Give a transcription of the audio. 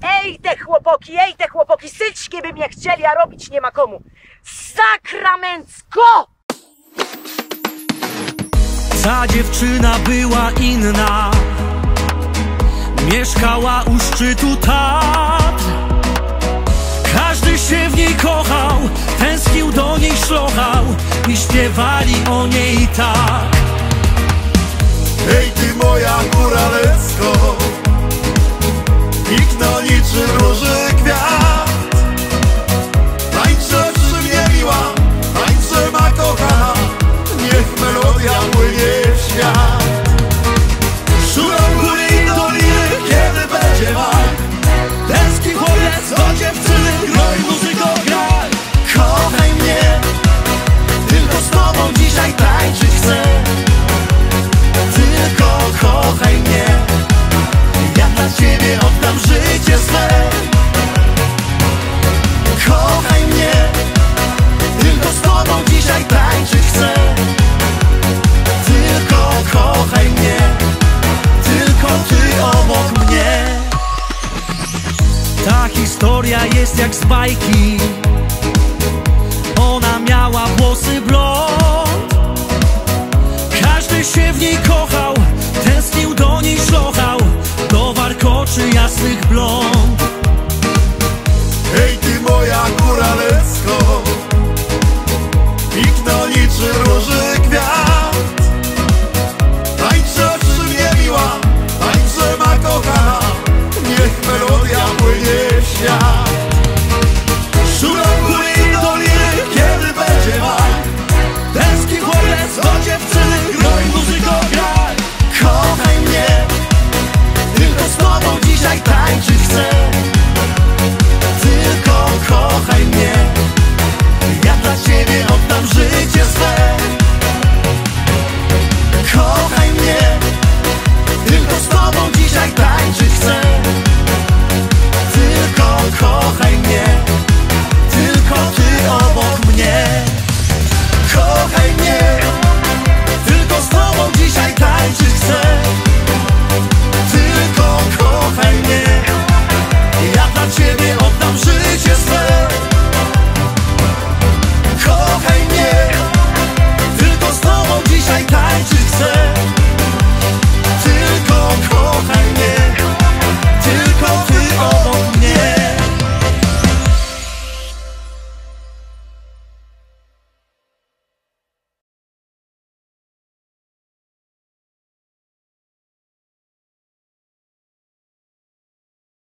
Ej te chłopoki, syćkie by mnie chcieli, a robić nie ma komu. Sakramencko! Ta dziewczyna była inna, mieszkała u szczytu Tatr. Każdy się w niej kochał, tęsknił do niej szlochał i śpiewali o niej tak. Hej ty moja góraleczko, piękna niczym róży kwiat. Tańczę przy mnie miła, tańczę ma kochana, niech melodia płynie w świat. Szurą góry i doliny, kiedy będzie maj, tęskni chłopiec do dziewczyny, groj muzyko graj. Kochaj mnie, tylko z tobą dzisiaj tańczyć chcę. Tylko kochaj mnie, ja dla ciebie oddam życie swe. Kochaj mnie, tylko z tobą dzisiaj tańczyć chcę. Tylko kochaj mnie, tylko ty obok mnie. Ta historia jest jak z bajki. Ona miała włosy blond, każdy się w niej kochał, tęsknił do niej szlochał, do warkoczy jasnych blond.